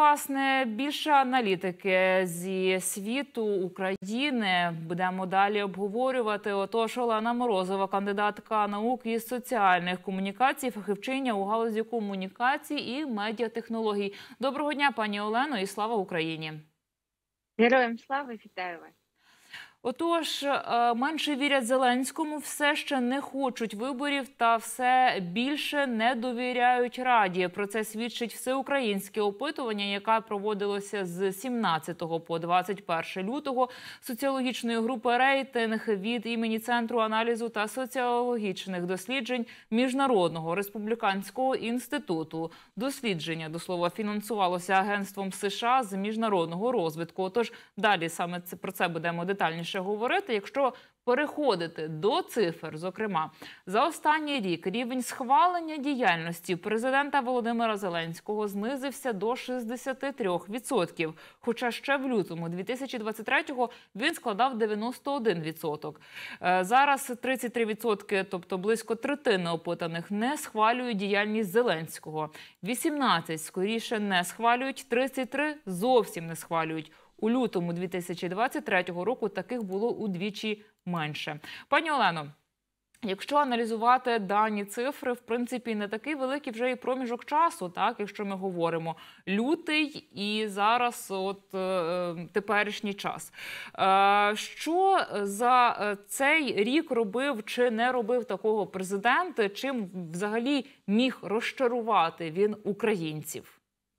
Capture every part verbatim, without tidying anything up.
власне, більше аналітики зі світу України будемо далі обговорювати. Отож, Олена Морозова, кандидатка наук із соціальних комунікацій, фахівчиня у галузі комунікацій і медіатехнологій. Доброго дня, пані Олено, і слава Україні! Героям слави, вітаю вас! Отож, менше вірять Зеленському, все ще не хочуть виборів та все більше не довіряють Раді. Про це свідчить всеукраїнське опитування, яке проводилося з сімнадцятого по двадцять перше лютого соціологічної групи «Рейтинг» від імені Центру аналізу та соціологічних досліджень Міжнародного республіканського інституту. Дослідження, до слова, фінансувалося Агентством США з міжнародного розвитку. Отож, далі саме про це будемо детальніше говорити. Якщо переходити до цифр, зокрема, за останній рік рівень схвалення діяльності президента Володимира Зеленського знизився до шістдесяти трьох відсотків, хоча ще в лютому дві тисячі двадцять третього він складав дев'яносто один відсоток. Зараз тридцять три відсотки, тобто близько третини опитаних, не схвалюють діяльність Зеленського. вісімнадцять скоріше не схвалюють, тридцять три зовсім не схвалюють. У лютому дві тисячі двадцять третього року таких було удвічі менше. Пані Олено, якщо аналізувати дані цифри, в принципі, не такий великий вже і проміжок часу, так, якщо ми говоримо лютий і зараз от е, теперішній час. Е, що за цей рік робив чи не робив такого президент, чим взагалі міг розчарувати він українців?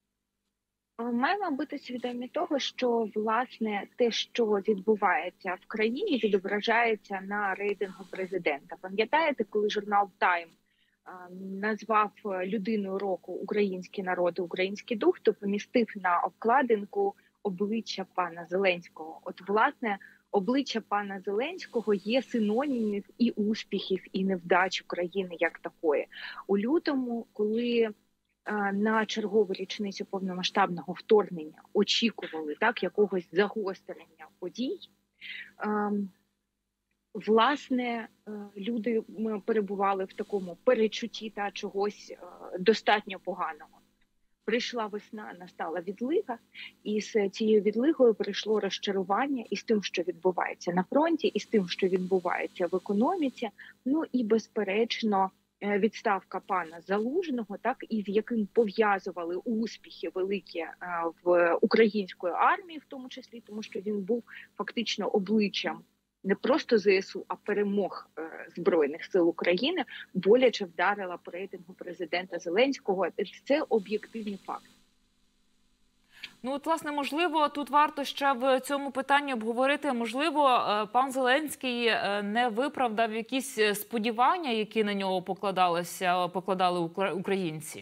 Маємо бути свідомі того, що, власне, те, що відбувається в країні, відображається на рейтингу президента. Пам'ятаєте, коли журнал «Тайм» назвав людиною року «Український народ і український дух», то помістив на обкладинку обличчя пана Зеленського. От, власне, обличчя пана Зеленського є синонімів і успіхів, і невдач України як такої. У лютому, коли на чергову річницю повномасштабного вторгнення очікували так якогось загострення подій, власне, люди перебували в такому перечутті та чогось достатньо поганого. Прийшла весна, настала відлига, і з цією відлигою прийшло розчарування і з тим, що відбувається на фронті, і з тим, що відбувається в економіці, ну і, безперечно, відставка пана Залужного, так, і з яким пов'язували успіхи великі в української армії, в тому числі, тому що він був фактично обличчям не просто ЗСУ, а перемог Збройних сил України, боляче вдарила по рейтингу президента Зеленського. Це об'єктивний факт. Ну, от, власне, можливо, тут варто ще в цьому питанні обговорити, можливо, пан Зеленський не виправдав якісь сподівання, які на нього покладалися, покладали українці?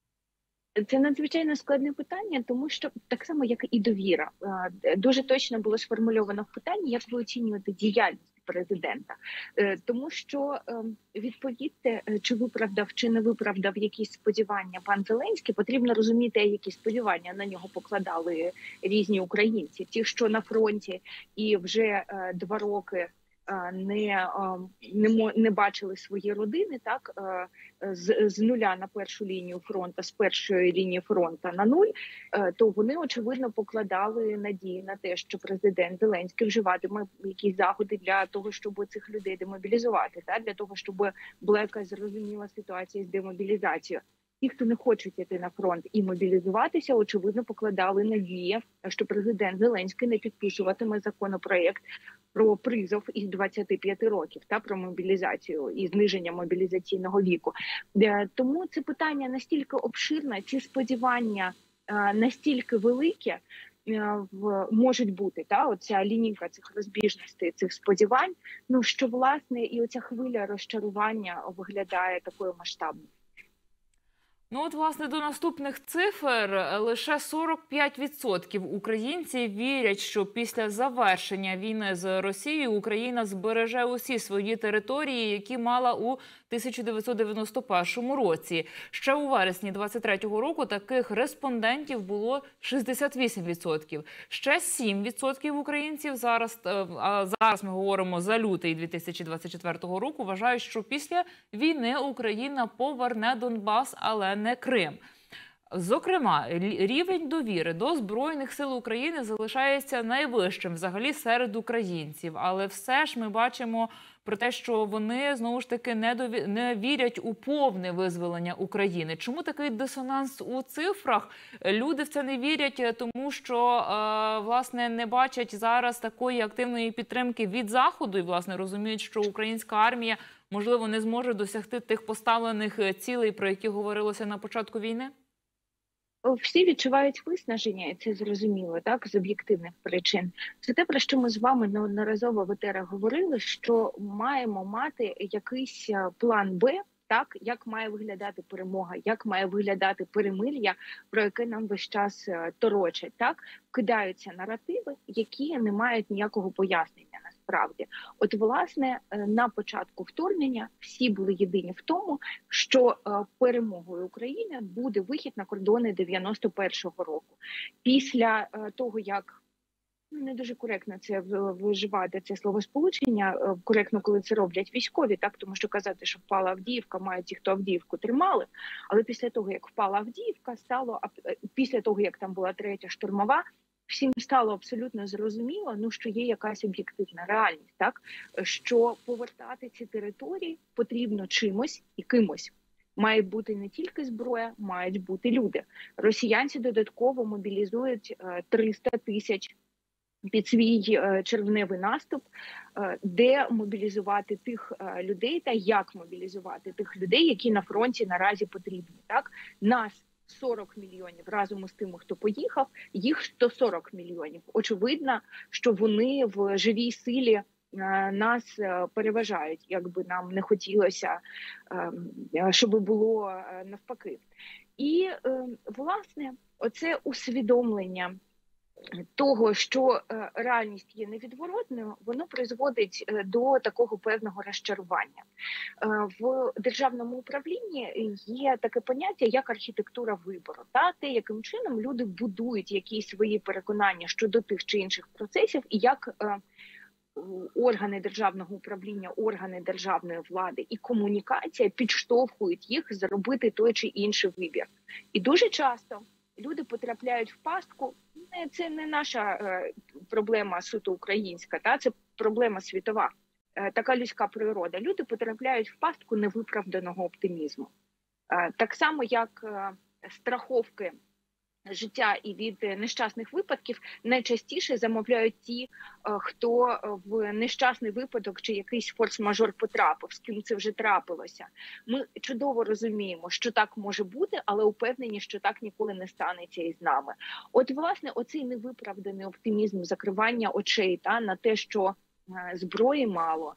Це надзвичайно складне питання, тому що так само, як і довіра. Дуже точно було сформульовано в питанні, як ви оцінюєте діяльність президента. Тому що відповідьте, чи виправдав, чи не виправдав якісь сподівання пан Зеленський, потрібно розуміти, які сподівання на нього покладали різні українці. Ті, що на фронті і вже два роки не, не, не бачили свої родини, так, з, з нуля на першу лінію фронту, з першої лінії фронту на нуль, то вони, очевидно, покладали надії на те, що президент Зеленський вживатиме якісь заходи для того, щоб цих людей демобілізувати, так, для того, щоб була якась зрозуміла ситуація з демобілізацією. Ті, хто не хочуть йти на фронт і мобілізуватися, очевидно, покладали надії, що президент Зеленський не підписуватиме законопроєкт про призов із двадцяти п'яти років та про мобілізацію і зниження мобілізаційного віку. Тому це питання настільки обширне, ці сподівання настільки великі можуть бути, та оця лінійка цих розбіжностей, цих сподівань, ну що, власне, і оця хвиля розчарування виглядає такою масштабною. Ну от, власне, до наступних цифр лише сорок п'ять відсотків українців вірять, що після завершення війни з Росією Україна збереже усі свої території, які мала у тисяча дев'ятсот дев'яносто першому році. Ще у вересні двадцять третього року таких респондентів було шістдесят вісім відсотків. Ще сім відсотків українців, зараз, а зараз ми говоримо за лютий дві тисячі двадцять четвертого року, вважають, що після війни Україна поверне Донбас, але не Крим. Зокрема, рівень довіри до Збройних сил України залишається найвищим взагалі серед українців. Але все ж ми бачимо про те, що вони, знову ж таки, не, дові... не вірять у повне визволення України. Чому такий дисонанс у цифрах? Люди в це не вірять, тому що, власне, не бачать зараз такої активної підтримки від Заходу і, власне, розуміють, що українська армія, можливо, не зможе досягти тих поставлених цілей, про які говорилося на початку війни? Всі відчувають виснаження, і це зрозуміло, так, з об'єктивних причин. Це те, про що ми з вами неодноразово в етерах говорили, що маємо мати якийсь план Б, так, як має виглядати перемога, як має виглядати перемир'я, про яке нам весь час торочать, так, вкидаються наративи, які не мають ніякого пояснення насправді. От, власне, на початку вторгнення всі були єдині в тому, що перемогою України буде вихід на кордони дев'яносто першого року. Після того, як не дуже коректно це вживати, це словосполучення, коректно, коли це роблять військові, так, тому що казати, що впала Авдіївка, мають ті, хто Авдіївку тримали, але після того, як впала Авдіївка, стало, після того, як там була третя штурмова, всім стало абсолютно зрозуміло, ну, що є якась об'єктивна реальність, так, що повертати ці території потрібно чимось і кимось. Має бути не тільки зброя, мають бути люди. Росіянці додатково мобілізують триста тисяч під свій червневий наступ, де мобілізувати тих людей та як мобілізувати тих людей, які на фронті наразі потрібні. Так? Нас сорок мільйонів разом із тими, хто поїхав, їх сто сорок мільйонів. Очевидно, що вони в живій силі нас переважають, якби нам не хотілося, щоб було навпаки. І, власне, оце усвідомлення того, що е, реальність є невідворотною, воно призводить е, до такого певного розчарування. Е, в державному управлінні є таке поняття, як архітектура вибору. Та те, яким чином люди будують якісь свої переконання щодо тих чи інших процесів, і як е, органи державного управління, органи державної влади і комунікація підштовхують їх зробити той чи інший вибір. І дуже часто люди потрапляють в пастку. Це не наша е, проблема суто українська, та це проблема світова. Е, така людська природа. Люди потрапляють в пастку невиправданого оптимізму. Е, так само, як е, страховки життя і від нещасних випадків найчастіше замовляють ті, хто в нещасний випадок чи якийсь форс-мажор потрапив, з ким це вже трапилося. Ми чудово розуміємо, що так може бути, але упевнені, що так ніколи не станеться із нами. От, власне, оцей невиправданий оптимізм, закривання очей та на те, що зброї мало,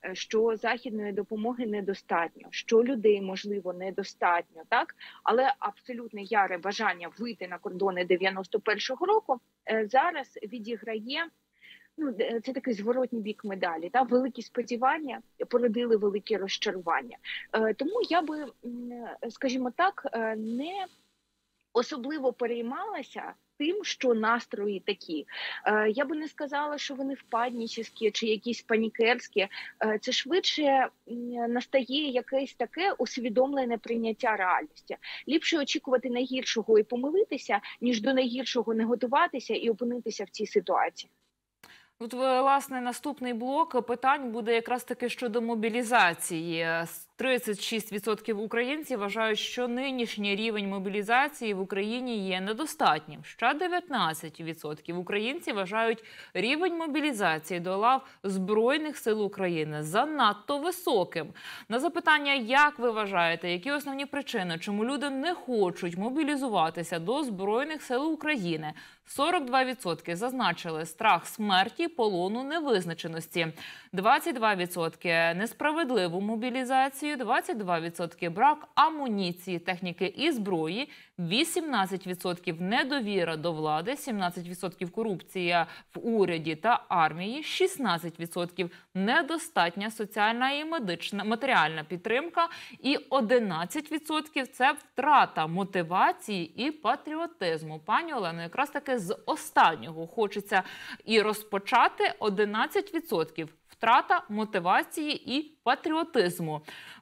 що західної допомоги недостатньо, що людей, можливо, недостатньо, так? Але абсолютно яре бажання вийти на кордони дев'яносто першого року зараз відіграє, ну, це такий зворотній бік медалі, та? Великі сподівання породили великі розчарування. Тому я би, скажімо так, не особливо переймалася тим, що настрої такі. Е, я би не сказала, що вони впаднічі чи якісь панікерські. Е, це швидше настає якесь таке усвідомлене прийняття реальності. Ліпше очікувати найгіршого і помилитися, ніж до найгіршого не готуватися і опинитися в цій ситуації. От, власне, наступний блок питань буде якраз таки щодо мобілізації. тридцять шість відсотків українців вважають, що нинішній рівень мобілізації в Україні є недостатнім. Ще дев'ятнадцять відсотків українців вважають рівень мобілізації до лав Збройних сил України занадто високим. На запитання, як ви вважаєте, які основні причини, чому люди не хочуть мобілізуватися до Збройних сил України, сорок два відсотки зазначили страх смерті, полону, невизначеності, двадцять два відсотки несправедливу мобілізацію, двадцять два відсотки брак амуніції, техніки і зброї, вісімнадцять відсотків недовіра до влади, сімнадцять відсотків корупція в уряді та армії, шістнадцять відсотків недостатня соціальна і медична матеріальна підтримка і одинадцять відсотків це втрата мотивації і патріотизму. Пані Олено, якраз таки з останнього хочеться і розпочати. Одинадцять відсотків втрата мотивації і патріотизму.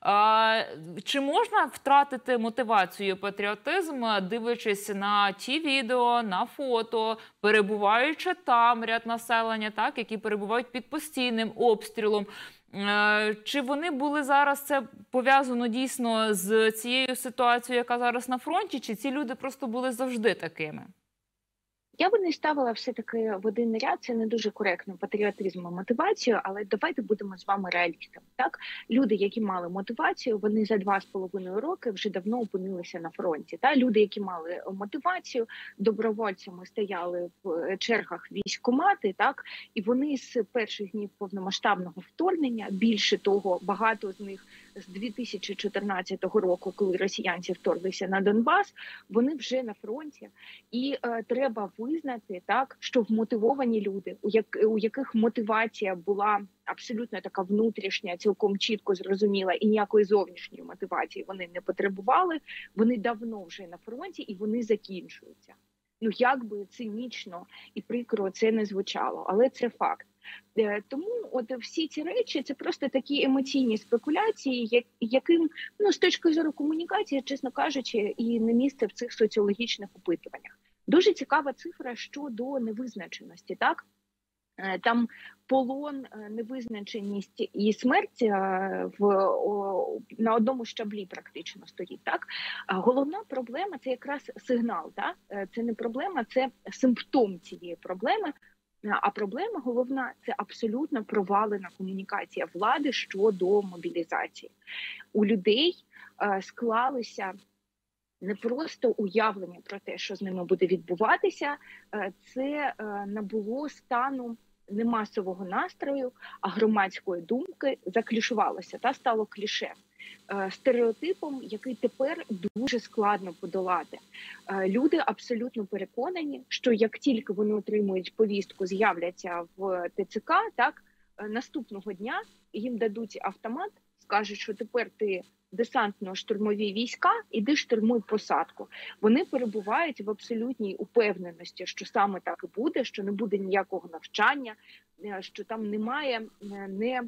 А, чи можна втратити мотивацію і патріотизм, дивлячись на ті відео, на фото, перебуваючи там ряд населення, так, які перебувають під постійним обстрілом? Е, Чи вони були зараз, це пов'язано дійсно з цією ситуацією, яка зараз на фронті, чи ці люди просто були завжди такими? Я би не ставила все-таки в один ряд, це не дуже коректно, патріотизм і мотивацію, але давайте будемо з вами реалістами. Так, люди, які мали мотивацію, вони за два з половиною роки вже давно опинилися на фронті. Та люди, які мали мотивацію, добровольцями стояли в чергах військкомати, так, і вони з перших днів повномасштабного вторгнення, більше того, багато з них з дві тисячі чотирнадцятого року, коли росіянці вторглися на Донбас, вони вже на фронті, і е, треба визнати, так, що вмотивовані люди, у, як, у яких мотивація була абсолютно така внутрішня, цілком чітко зрозуміла, і ніякої зовнішньої мотивації вони не потребували, вони давно вже на фронті і вони закінчуються. Ну, як би цинічно і прикро це не звучало, але це факт. Тому от всі ці речі – це просто такі емоційні спекуляції, яким, ну, з точки зору комунікації, чесно кажучи, і не місце в цих соціологічних опитуваннях. Дуже цікава цифра щодо невизначеності, так? Там полон, невизначеність і смерть в, о, на одному щаблі практично стоїть. Так? Головна проблема – це якраз сигнал. Так? Це не проблема, це симптом цієї проблеми. А проблема головна – це абсолютно провалена комунікація влади щодо мобілізації. У людей е, склалися не просто уявлення про те, що з ними буде відбуватися, е, це е, набуло стану не масового настрою, а громадської думки, заклішувалося та стало кліше. Стереотипом, який тепер дуже складно подолати. Люди абсолютно переконані, що як тільки вони отримують повістку, з'являться в ТЦК, так, наступного дня їм дадуть автомат, скажуть, що тепер ти десантно-штурмові війська, іди штурмуй посадку. Вони перебувають в абсолютній упевненості, що саме так і буде, що не буде ніякого навчання, що там немає не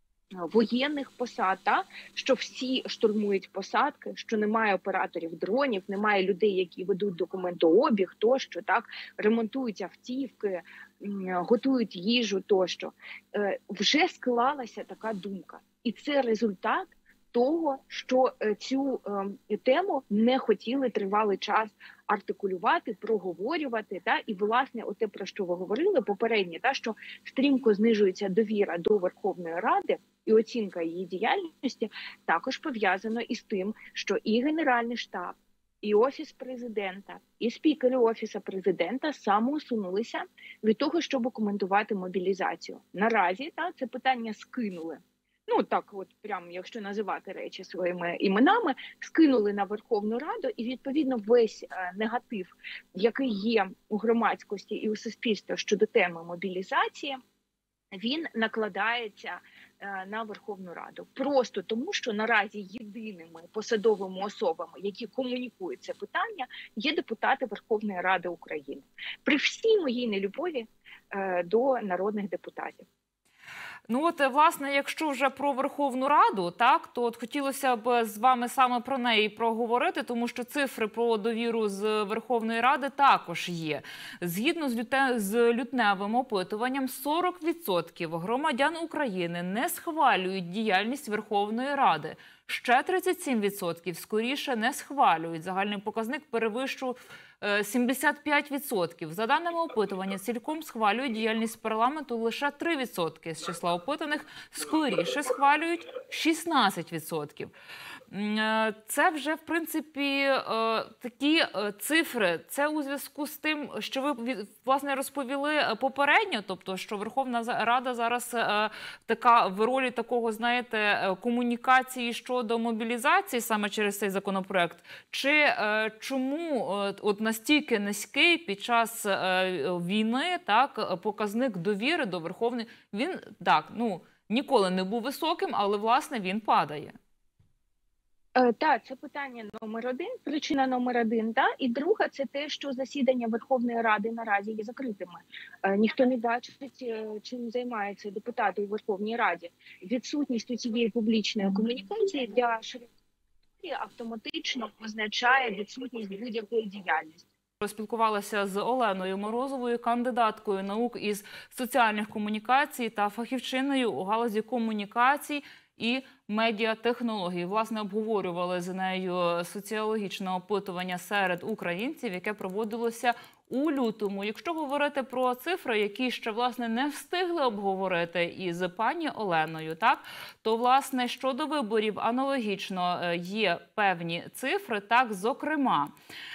воєнних посад, та? Що всі штурмують посадки, що немає операторів дронів, немає людей, які ведуть документообіг, тощо, так? Ремонтують автівки, готують їжу, тощо. Е, вже склалася така думка. І це результат того, що цю е, тему не хотіли тривалий час артикулювати, проговорювати, та, і, власне, оте, про що ви говорили попередньо, та, що стрімко знижується довіра до Верховної Ради, і оцінка її діяльності також пов'язано із тим, що і Генеральний штаб, і Офіс президента, і спікери Офісу президента самоусунулися від того, щоб коментувати мобілізацію. Наразі та, це питання скинули. Ну, так от прямо, якщо називати речі своїми іменами, скинули на Верховну Раду, і, відповідно, весь е, негатив, який є у громадськості і у суспільстві щодо теми мобілізації, він накладається е, на Верховну Раду. Просто тому, що наразі єдиними посадовими особами, які комунікують це питання, є депутати Верховної Ради України. При всій моїй нелюбові е, до народних депутатів. Ну от, власне, якщо вже про Верховну Раду, так, то от хотілося б з вами саме про неї проговорити, тому що цифри про довіру з Верховної Ради також є. Згідно з, люте... з лютневим опитуванням, сорок відсотків громадян України не схвалюють діяльність Верховної Ради. Ще тридцять сім відсотків скоріше не схвалюють. Загальний показник перевищує сімдесят п'ять відсотків. За даними опитування, цілком схвалюють діяльність парламенту лише три відсотки. З числа опитаних скоріше схвалюють шістнадцять відсотків. Це вже, в принципі, такі цифри. Це у зв'язку з тим, що ви, власне, розповіли попередньо, тобто, що Верховна Рада зараз така в ролі такого, знаєте, комунікації щодо мобілізації саме через цей законопроект. Чи чому от настільки низький під час війни, так, показник довіри до Верховної? Він, так, ну, ніколи не був високим, але, власне, він падає. Е, Так, це питання номер один, причина номер один. Та і друга це те, що засідання Верховної Ради наразі є закритими. Е, Ніхто не бачить, е, чим займаються депутати у Верховній Раді. Відсутність цієї публічної комунікації для широкої автоматично означає відсутність будь-якої діяльності. Поспілкувалася з Оленою Морозовою, кандидаткою наук із соціальних комунікацій та фахівчиною у галузі комунікацій і медіатехнологій. Власне, обговорювали з нею соціологічне опитування серед українців, яке проводилося у лютому. Якщо говорити про цифри, які ще, власне, не встигли обговорити із пані Оленою, так, то, власне, щодо виборів аналогічно є певні цифри, так, зокрема,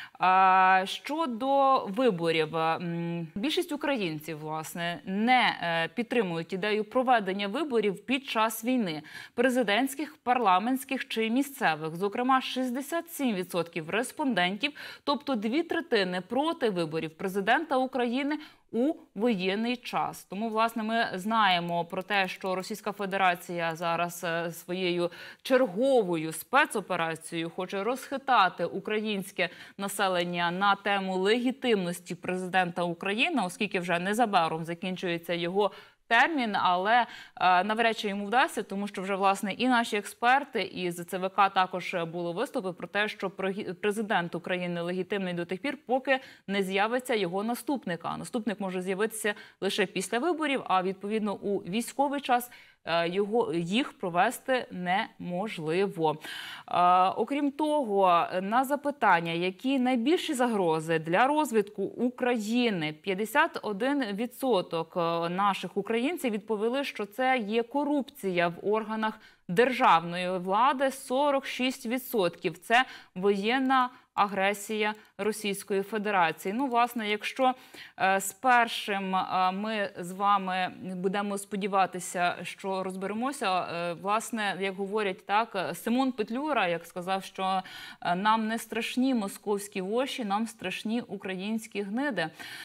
щодо виборів, більшість українців, власне, не підтримують ідею проведення виборів під час війни. Президентських, парламентських чи місцевих. Зокрема, шістдесят сім відсотків респондентів, тобто дві третини проти виборів президента України у воєнний час. Тому, власне, ми знаємо про те, що Російська Федерація зараз своєю черговою спецоперацією хоче розхитати українське населення на тему легітимності президента України, оскільки вже незабаром закінчується його термін, але е, навряд чи йому вдасться, тому що вже, власне, і наші експерти, і з ЦВК також були виступи про те, що президент України легітимний до тих пір, поки не з'явиться його наступник. А наступник може з'явитися лише після виборів, а відповідно у військовий час його, їх провести неможливо. Е, окрім того, на запитання, які найбільші загрози для розвитку України, п'ятдесят один відсоток наших українців відповіли, що це є корупція в органах державної влади, сорок шість відсотків. Це воєнна агресія Російської Федерації. Ну, власне, якщо е, з першим е, ми з вами будемо сподіватися, що розберемося, е, власне, як говорять так, Симон Петлюра, як сказав, що е, нам не страшні московські воші, нам страшні українські гниди.